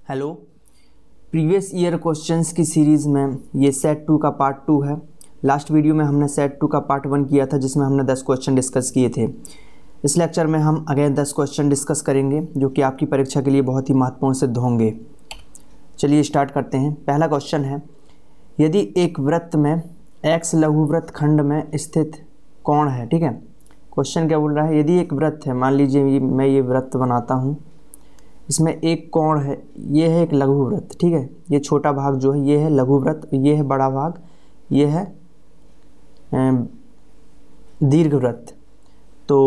Hello. Previous year questions की series में ये सेट 2 का पार्ट 2 है। लास्ट वीडियो में हमने सेट 2 का पार्ट 1 किया था जिसमें हमने 10 क्वेश्चन डिस्कस किए थे। इस लेक्चर में हम अगेन 10 क्वेश्चन डिस्कस करेंगे जो कि आपकी परीक्षा के लिए बहुत ही महत्वपूर्ण सिद्ध होंगे। चलिए स्टार्ट करते हैं। पहला क्वेश्चन है, यदि एक वृत्त में एक्स लघुवृत्त खंड में स्थित कोण है, ठीक है। क्वेश्चन क्या बोल रहा है, यदि एक वृत्त है, मान लीजिए मैं ये वृत्त बनाता हूँ, इसमें एक कोण है, ये है एक लघुवृत्त, ठीक है। ये छोटा भाग जो है ये है लघुवृत्त, ये है बड़ा भाग, ये है दीर्घवृत्त। तो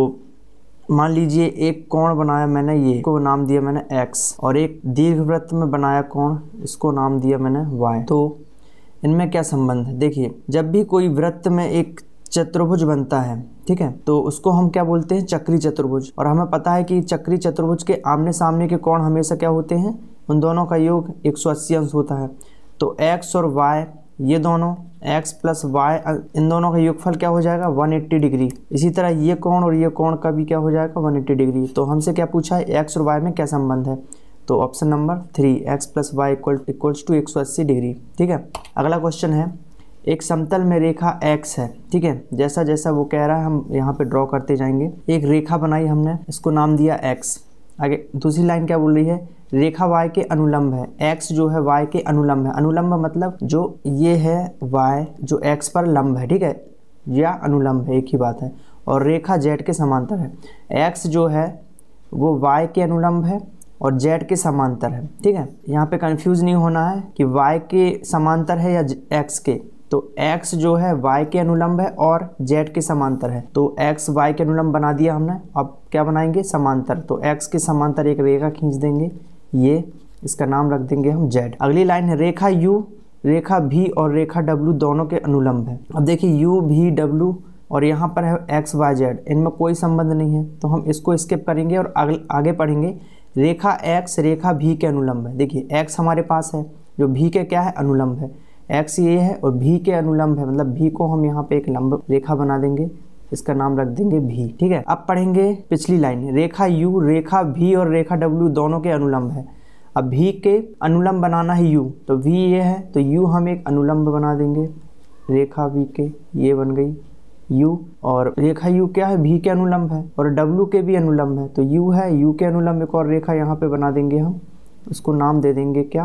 मान लीजिए एक कोण बनाया मैंने, ये को नाम दिया मैंने x, और एक दीर्घवृत्त में बनाया कोण, इसको नाम दिया मैंने y। तो इनमें क्या संबंध है, देखिए जब भी कोई वृत्त में एक चतुर्भुज बनता है, ठीक है, तो उसको हम क्या बोलते हैं, चक्री चतुर्भुज। और हमें पता है कि चक्री चतुर्भुज के आमने सामने के कोण हमेशा क्या होते हैं, उन दोनों का योग 180 अंश होता है। तो x और y, ये दोनों x प्लस y, इन दोनों का योगफल क्या हो जाएगा, 180 डिग्री। इसी तरह ये कोण और ये कोण का भी क्या हो जाएगा, 180 डिग्री। तो हमसे क्या पूछा है, x और y में क्या संबंध है, तो option number 3, x plus y equals to 180 degree, ठीक है। अगला क्वेश्चन है, एक समतल में रेखा x है, ठीक है। जैसा जैसा वो कह रहा है हम यहाँ पे ड्रॉ करते जाएंगे। एक रेखा बनाई हमने, इसको नाम दिया x। आगे दूसरी लाइन क्या बोल रही है, रेखा y के अनुलंब है। x जो है y के अनुलंब है। अनुलंब मतलब जो ये है y जो x पर लंब है, ठीक है, या अनुलंब है, एक ही बात है। और रेखा z के समांतर है। x जो है वो y के अनुलंब है और z के समांतर है, ठीक है। यहाँ पे कंफ्यूज नहीं होना है कि y के समांतर है या x के। तो x जो है y के अनुलंब है और z के समांतर है। तो x y के अनुलंब बना दिया हमने, अब क्या बनाएंगे, समांतर। तो x के समांतर एक रेखा खींच देंगे, ये इसका नाम रख देंगे हम z। अगली लाइन है, रेखा u, रेखा v और रेखा w दोनों के अनुलंब है। अब देखिए u v w और यहाँ पर है x y z, इनमें कोई संबंध नहीं है, तो हम इसको स्किप करेंगे और आगे पढ़ेंगे। रेखा x रेखा v के अनुलंब है। देखिए x हमारे पास है, जो v के क्या है, अनुलंब है। x ये है और v के अनुलंब है, मतलब v को हम यहाँ पे एक लंब रेखा बना देंगे, इसका नाम रख देंगे v, ठीक है। अब पढ़ेंगे पिछली लाइन, रेखा u, रेखा v और रेखा w दोनों के अनुलंब है। अब v के अनुलंब बनाना है u, तो v ये है तो u हम एक अनुलंब बना देंगे रेखा v के, ये बन गई u। और रेखा u क्या है, v के अनुलंब है और w के भी अनुलंब है, तो u है, u के अनुलंब एक और रेखा यहाँ पे बना देंगे हम, उसको नाम दे देंगे क्या,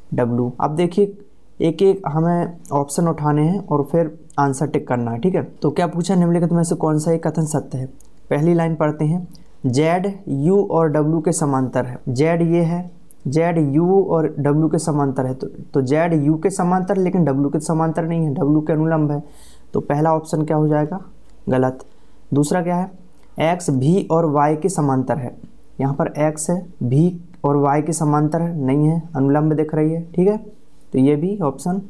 w। अब देखिए एक एक हमें ऑप्शन उठाने हैं और फिर आंसर टिक करना है, ठीक है। तो क्या पूछा, निम्नलिखित में से कौन सा एक कथन सत्य है। पहली लाइन पढ़ते हैं, z u और w के समांतर है। z ये है, z u और w के समांतर है। तो z u के समांतर लेकिन w के समांतर नहीं है, w के अनुलंब है। तो पहला ऑप्शन क्या हो जाएगा, गलत। दूसरा क्या है, x v और y के समांतर है। यहाँ पर x है, v और y के समांतर है, नहीं है, अनुलंब दिख रही है, ठीक है। तो ये भी ऑप्शन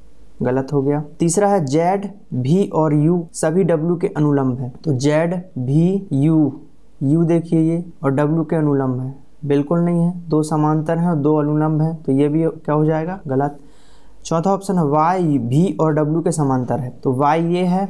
गलत हो गया। तीसरा है, z v और u सभी w के अनुलंब है। तो z v u देखिए ये और w के अनुलंब है, बिल्कुल नहीं है, दो समांतर हैं और दो अनुलंब हैं, तो ये भी क्या हो जाएगा, गलत। चौथा ऑप्शन है, y v और w के समांतर है। तो y ये है,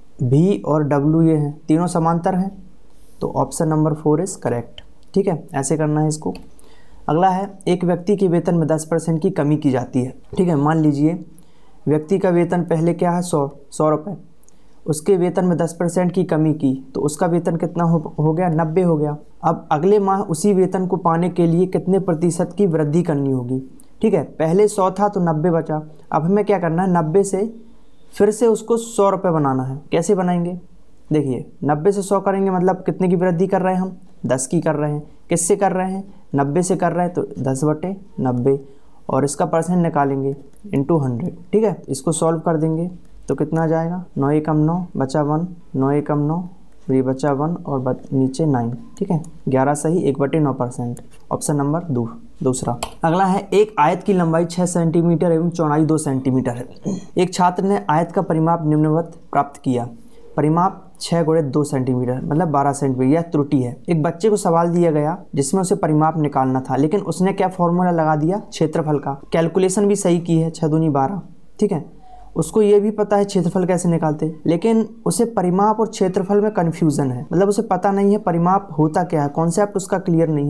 v और w ये है, तीनों समांतर हैं, तो ऑप्शन नंबर 4 इज करेक्ट, ठीक है। ऐसे करना है इसको। अगला है, एक व्यक्ति के वेतन में 10% की कमी की जाती है, ठीक है। मान लीजिए व्यक्ति का वेतन पहले क्या है, 100 रुपये, उसके वेतन में 10% की कमी की तो उसका वेतन कितना हो गया, 90 हो गया। अब अगले माह उसी वेतन को पाने के लिए कितने प्रतिशत की वृद्धि करनी होगी, ठीक है। पहले 100 था तो 90 बचा, अब हमें क्या करना है, 90 से फिर से उसको 100 रुपये बनाना है। कैसे बनाएंगे, देखिए 90 से 100 करेंगे मतलब कितने की वृद्धि कर रहे हैं हम, 10 की कर रहे हैं। किससे कर रहे हैं, 90 से कर रहे हैं, तो 10/90 और इसका परसेंट निकालेंगे इंटू 100, ठीक है। इसको सॉल्व कर देंगे तो कितना आ जाएगा, 9 एकम 9 बचा 1, 9 एकम 9 ये बचा 1 और नीचे 9, ठीक है। 11 सही, 1/9%, ऑप्शन नंबर दूसरा। अगला है, एक आयत की लंबाई 6 सेंटीमीटर एवं चौड़ाई 2 सेंटीमीटर है। एक छात्र ने आयत का परिमाप निम्नवत प्राप्त किया। परिमाप 6×2 सेंटीमीटर मतलब 12 सेंटीमीटर, यह त्रुटि है। एक बच्चे को सवाल दिया गया जिसमें उसे परिमाप निकालना था, लेकिन उसने क्या फॉर्मूला लगा दिया, क्षेत्रफल का। कैलकुलेशन भी सही की है, 6 दूनी 12, ठीक है। उसको ये भी पता है क्षेत्रफल कैसे निकालते, लेकिन उसे परिमाप और क्षेत्रफल में कन्फ्यूज़न है, मतलब उसे पता नहीं है परिमाप होता क्या है, कॉन्सेप्ट उसका क्लियर नहीं है।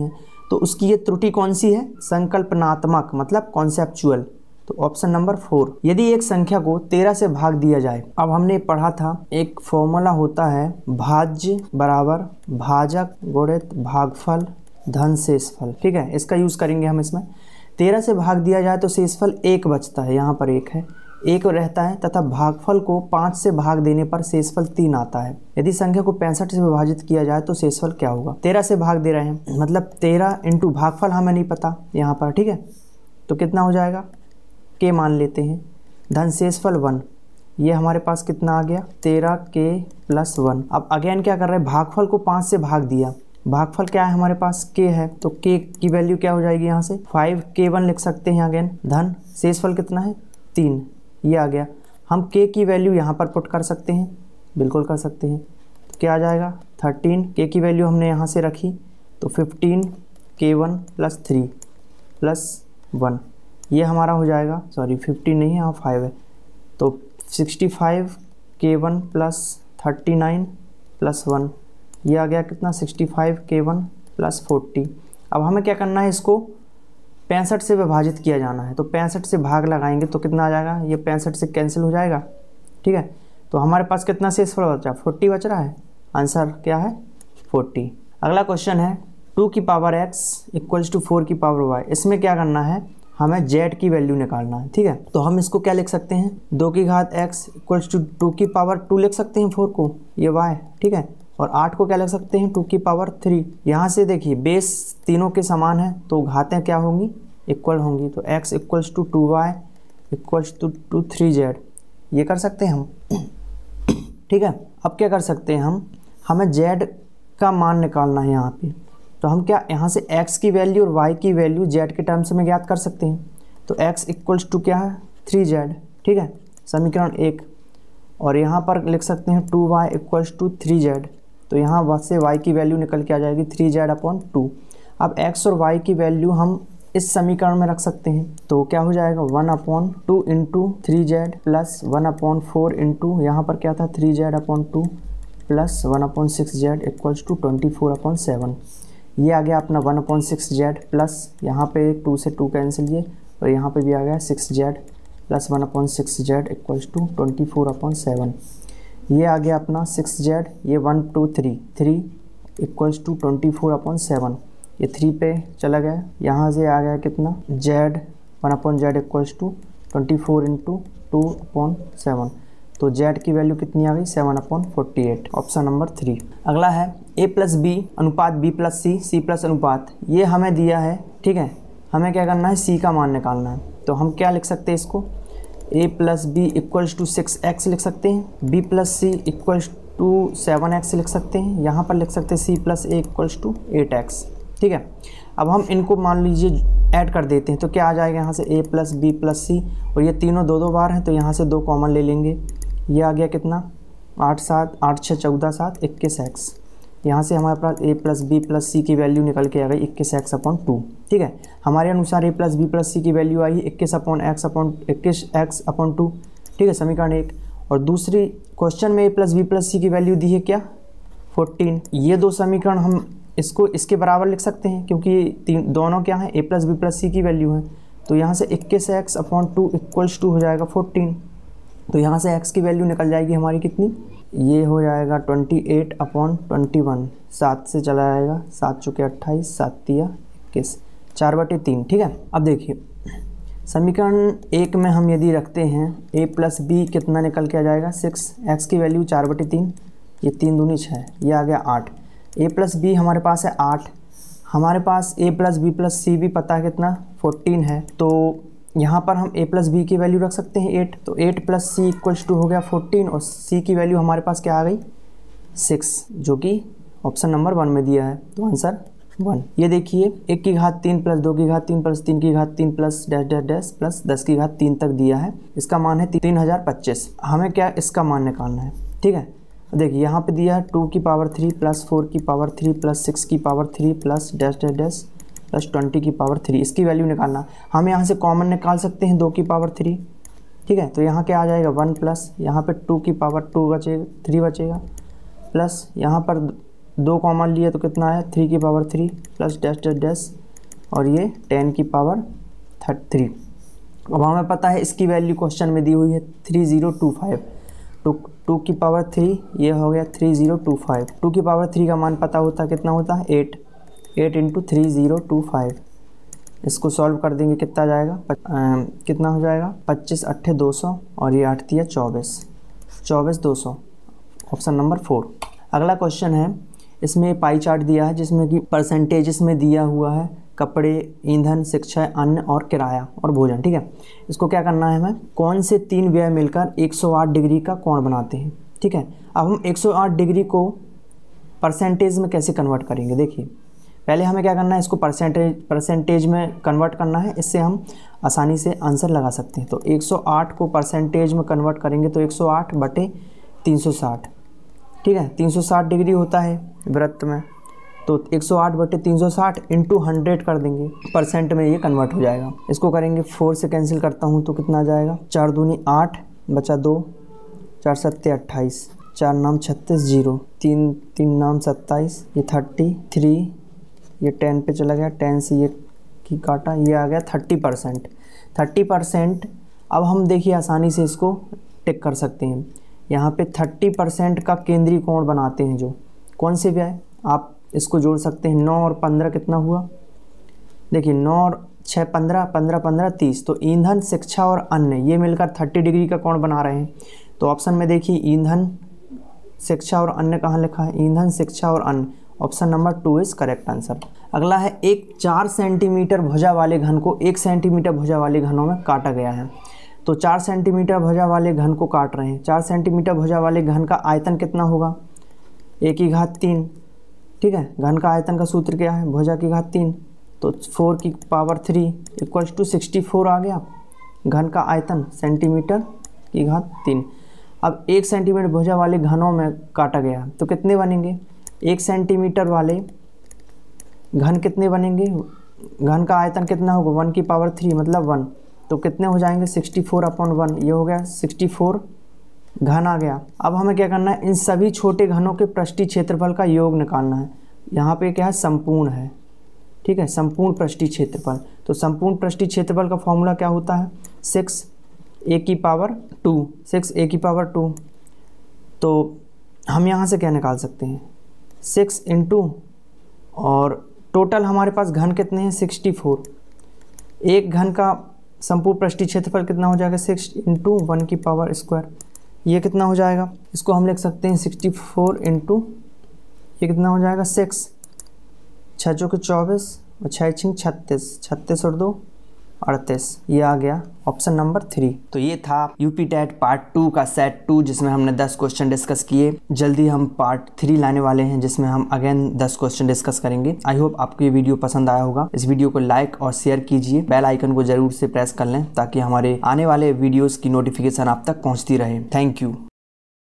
तो उसकी ये त्रुटि कौन सी है? संकल्पनात्मक, मतलब कॉन्सेप्चुअल। तो ऑप्शन नंबर 4। यदि एक संख्या को 13 से भाग दिया जाए, अब हमने पढ़ा था एक फॉर्मूला होता है भाज्य बराबर भाजक गुणित भागफल धन शेषफल, ठीक है, इसका यूज करेंगे हम इसमें। 13 से भाग दिया जाए तो शेषफल 1 बचता है, यहाँ पर 1 है, 1 रहता है, तथा भागफल को 5 से भाग देने पर शेषफल 3 आता है। यदि संख्या को 65 से विभाजित किया जाए तो शेषफल क्या होगा? 13 से भाग दे रहे हैं, मतलब 13 इंटू भागफल हमें नहीं पता यहाँ पर, ठीक है, तो कितना हो जाएगा? के मान लेते हैं, धन शेषफल 1, ये हमारे पास कितना आ गया? 13 के प्लस 1। अब अगेन क्या कर रहे हैं? भागफल को 5 से भाग दिया, भागफल क्या है हमारे पास? के है, तो के की वैल्यू क्या हो जाएगी? यहाँ से 5k1 लिख सकते हैं। अगेन धन शेषफल कितना है? 3, ये आ गया। हम के की वैल्यू यहाँ पर पुट कर सकते हैं, बिल्कुल कर सकते हैं। तो क्या आ जाएगा? 13, के की वैल्यू हमने यहाँ से रखी तो 15k1 प्लस 3 प्लस 1, ये हमारा हो जाएगा, सॉरी 15 नहीं है, यहाँ 5 है, तो 65k1 प्लस 39 प्लस 1, ये आ गया कितना? 65k1 plus 40। अब हमें क्या करना है? इसको 65 से विभाजित किया जाना है, तो 65 से भाग लगाएंगे तो कितना आ जाएगा? ये 65 से कैंसिल हो जाएगा, ठीक है। तो हमारे पास कितना शेषफल बचा? 40 बच रहा है। आंसर क्या है? 40। अगला क्वेश्चन है 2 की पावर x इक्वल्स टू 4 की पावर y। इसमें क्या करना है? हमें z की वैल्यू निकालना है, ठीक है। तो हम इसको क्या लिख सकते हैं? 2 की घात x इक्वल्स टू 2 की पावर 2 लिख सकते हैं 4 को, ये y, ठीक है। और 8 को क्या लिख सकते हैं? 2 की पावर 3। यहाँ से देखिए बेस तीनों के समान है तो घातें क्या होंगी? इक्वल होंगी। तो x equals to 2y equals to 3z, ये कर सकते हैं हम, ठीक है। अब क्या कर सकते हैं हम? हमें z का मान निकालना है यहाँ पे, तो हम क्या यहाँ से x की वैल्यू और y की वैल्यू z के टर्म्स में ज्ञात कर सकते हैं। तो x इक्वल्स टू क्या है? 3z, ठीक है, समीकरण 1। और यहाँ पर लिख सकते हैं 2y इक्वल्स टू 3z, तो यहाँ वहाँ से y की वैल्यू निकल के आ जाएगी 3z/2। अब x और y की वैल्यू हम इस समीकरण में रख सकते हैं, तो क्या हो जाएगा? 1/2 इंटू 3z प्लस 1/4 इंटू यहाँ पर क्या था? 3z/2 plus 1/6z equals to 24/7। ये आ गया अपना 1/6z प्लस यहाँ पे 2 से 2 कैंसिल, ये और यहाँ पे भी आ गया 6z plus 1/6z equals to 24/7। ये आ गया अपना 6z, ये 1 2 3 इक्वल्स टू 24/7, ये 3 पे चला गया, यहाँ से आ गया कितना? z 1/z equals to 24 into 2/7, तो z की वैल्यू कितनी आ गई? 7/48, ऑप्शन नंबर 3। अगला है a प्लस बी अनुपात b plus c, c plus अनुपात, ये हमें दिया है, ठीक है। हमें क्या करना है? c का मान निकालना है। तो हम क्या लिख सकते हैं इसको? a plus b equals to 6x लिख सकते हैं, b plus c equals to 7x लिख सकते हैं, यहाँ पर लिख सकते हैं c plus a equals to 8x, ठीक है। अब हम इनको मान लीजिए ऐड कर देते हैं, तो क्या आ जाएगा यहाँ से? a plus b plus c, और ये तीनों 2 बार हैं तो यहाँ से 2 कॉमन ले लेंगे, ये आ गया कितना? 8 6 14 7 21x। यहाँ से हमारे पास a plus b plus c की वैल्यू निकल के आ गई 21x/2, ठीक है। हमारे अनुसार a plus b plus c की वैल्यू आई 21x/2, ठीक है, समीकरण 1। और दूसरी क्वेश्चन में a plus b plus c की वैल्यू दी है क्या? 14। ये 2 समीकरण हम इसको इसके बराबर लिख सकते हैं, क्योंकि दोनों क्या हैं? a plus b plus c की वैल्यू है, तो यहाँ से 21x/2 इक्वल्स टू हो जाएगा 14। तो यहाँ से x की वैल्यू निकल जाएगी हमारी कितनी? ये हो जाएगा 28/21, 7 से चला जाएगा, 7 चुके 28, 7 तिया 21, 4/3, ठीक है। अब देखिए समीकरण 1 में हम यदि रखते हैं a प्लस बी कितना निकल के आ जाएगा? 6, x की वैल्यू 4/3, ये 3 दूनी 6, ये आ गया 8। a प्लस बी हमारे पास है 8, हमारे पास a plus b plus c भी पता है कितना? 14 है, तो यहाँ पर हम a प्लस बी की वैल्यू रख सकते हैं 8, तो 8 प्लस सी इक्वल्स टू हो गया 14, और c की वैल्यू हमारे पास क्या आ गई? 6, जो कि ऑप्शन नंबर 1 में दिया है, तो आंसर 1। ये देखिए 1 की घात 3 प्लस 2 की घात 3 प्लस 3 की घात 3 plus dash dash dash plus 10 की घात 3 तक दिया है, इसका मान है 3025। हमें क्या इसका मान निकालना है, ठीक है। देखिए यहाँ पे दिया है 2 की पावर 3 प्लस 4 की पावर 3 प्लस 6 की power 3 plus dash dash dash plus 20 की पावर 3, इसकी वैल्यू निकालना। हम यहाँ से कॉमन निकाल सकते हैं 2 की पावर 3, ठीक है। तो यहाँ क्या आ जाएगा? 1 प्लस यहाँ पे 2 की पावर 2 बचेगा, 3 बचेगा, प्लस यहाँ पर 2 कॉमन लिए तो कितना है? 3 की power 3 plus dash dash dash और ये 10 की पावर 3। अब हमें पता है इसकी वैल्यू क्वेश्चन में दी हुई है 3025। 2 की पावर 3 ये हो गया 3025। 2 की पावर 3 का मान पता होता है कितना होता है 8 इंटू 3025। इसको सॉल्व कर देंगे कितना जाएगा कितना हो जाएगा 25 8 200 और ये 8 दिया 24 200। Option number 4। अगला क्वेश्चन है, इसमें पाई चार्ट दिया है जिसमें कि परसेंटेज इसमें दिया हुआ है कपड़े, ईंधन, शिक्षा, अन्न और किराया और भोजन। ठीक है, इसको क्या करना है हमें, कौन से 3 व्यय मिलकर 108 डिग्री का कोण बनाते हैं। ठीक है, अब हम 108 डिग्री को परसेंटेज में कैसे कन्वर्ट करेंगे। देखिए पहले हमें क्या करना है, इसको परसेंटेज में कन्वर्ट करना है, इससे हम आसानी से आंसर लगा सकते हैं। तो 108 को परसेंटेज में कन्वर्ट करेंगे तो 108 बटे 360। ठीक है, 360 डिग्री होता है वृत्त में, तो 108 बटे 360 इंटू 100 कर देंगे, परसेंट में ये कन्वर्ट हो जाएगा। इसको करेंगे 4 से कैंसिल करता हूँ तो कितना आ जाएगा 4 दूनी 8 बचा 2, 4 सत्ते 28, 4 नाम 36 0, 3 नाम 27, ये 33, ये 10 पे चला गया, 10 से ये की काटा, ये आ गया 30%। 30%। अब हम देखिए आसानी से इसको टिक कर सकते हैं। यहाँ पे 30% का केंद्रीय कोण बनाते हैं जो कौन से व्यय, आप इसको जोड़ सकते हैं। 9 और 15 कितना हुआ, देखिए 9 और 6 15, 15 15 30। तो ईंधन, शिक्षा और अन्न ये मिलकर 30 डिग्री का कोण बना रहे हैं। तो ऑप्शन में देखिए ईंधन, शिक्षा और अन्न कहाँ लिखा है, ईंधन, शिक्षा और अन्न। Option number 2 is correct answer. अगला है, एक 4 सेंटीमीटर भुजा वाले घन को 1 सेंटीमीटर भुजा वाले घनों में काटा गया है। तो 4 सेंटीमीटर भुजा वाले घन को काट रहे हैं। 4 सेंटीमीटर भुजा वाले घन का आयतन कितना होगा, 1 की घात 3। ठीक है, घन का आयतन का सूत्र क्या है, भुजा की घात 3, तो 4 की पावर 3 इक्वल्स टू 64 आ गया घन का आयतन, सेंटीमीटर की घात 3। अब 1 सेंटीमीटर भुजा वाले घनों में काटा गया तो कितने बनेंगे, 1 सेंटीमीटर वाले घन कितने बनेंगे, घन का आयतन कितना होगा 1 की पावर 3 मतलब 1, तो कितने हो जाएंगे 64/1, ये हो गया 64 घन आ गया। अब हमें क्या करना है, इन सभी छोटे घनों के पृष्ठीय क्षेत्रफल का योग निकालना है। यहाँ पे क्या है, संपूर्ण है। ठीक है, संपूर्ण पृष्ठीय क्षेत्रफल। तो संपूर्ण पृष्ठीय क्षेत्रफल का फॉर्मूला क्या होता है, 6a की पावर 2, 6a की पावर 2। तो हम यहाँ से क्या निकाल सकते हैं, 6 इंटू, और टोटल हमारे पास घन कितने हैं 64। एक घन का संपूर्ण पृष्ठीय क्षेत्रफल कितना हो जाएगा, 6 इंटू 1 की पावर स्क्वायर। ये कितना हो जाएगा, इसको हम लिख सकते हैं 64 इंटू, ये कितना हो जाएगा 6, 6 चौके 24 और 6 छिंग 36, 36 और 2 38। ये आ गया ऑप्शन नंबर 3। तो ये था यूपी टेट पार्ट 2 का सेट 2 जिसमें हमने 10 क्वेश्चन डिस्कस किए। जल्दी हम पार्ट 3 लाने वाले हैं जिसमें हम अगेन 10 क्वेश्चन डिस्कस करेंगे। आई होप आपको ये वीडियो पसंद आया होगा। इस वीडियो को लाइक और शेयर कीजिए, बेल आइकन को जरूर से प्रेस कर लें ताकि हमारे आने वाले वीडियोस की नोटिफिकेशन आप तक पहुंचती रहे। Thank you.